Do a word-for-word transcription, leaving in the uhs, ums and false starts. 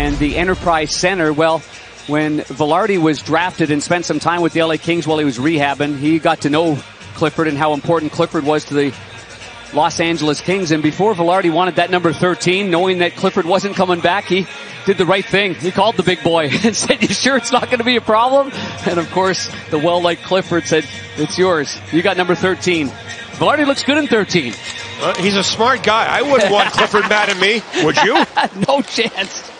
and the Enterprise Center. Well, when Vilardi was drafted and spent some time with the L A Kings while he was rehabbing, he got to know Clifford and how important Clifford was to the Los Angeles Kings. And before Vilardi wanted that number thirteen, knowing that Clifford wasn't coming back, he did the right thing. He called the big boy and said, "You sure it's not going to be a problem?" And of course, the well-liked Clifford said, "It's yours. You got number thirteen." Vilardi looks good in thirteen. Uh, he's a smart guy. I wouldn't want Clifford mad at me. Would you? No chance.